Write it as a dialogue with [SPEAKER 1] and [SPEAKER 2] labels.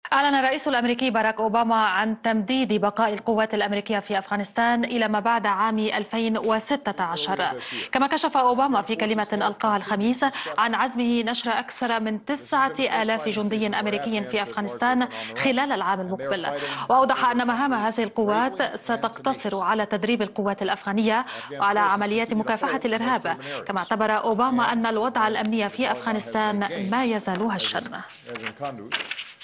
[SPEAKER 1] أعلن الرئيس الأمريكي باراك أوباما عن تمديد بقاء القوات الأمريكية في أفغانستان إلى ما بعد عام 2016. كما كشف أوباما في كلمة ألقاها الخميس عن عزمه نشر أكثر من 9,000 جندي أمريكي في أفغانستان خلال العام المقبل. وأوضح أن مهام هذه القوات ستقتصر على تدريب القوات الأفغانية وعلى عمليات مكافحة الإرهاب. كما اعتبر أوباما أن الوضع الأمني في أفغانستان ما يزال هشا.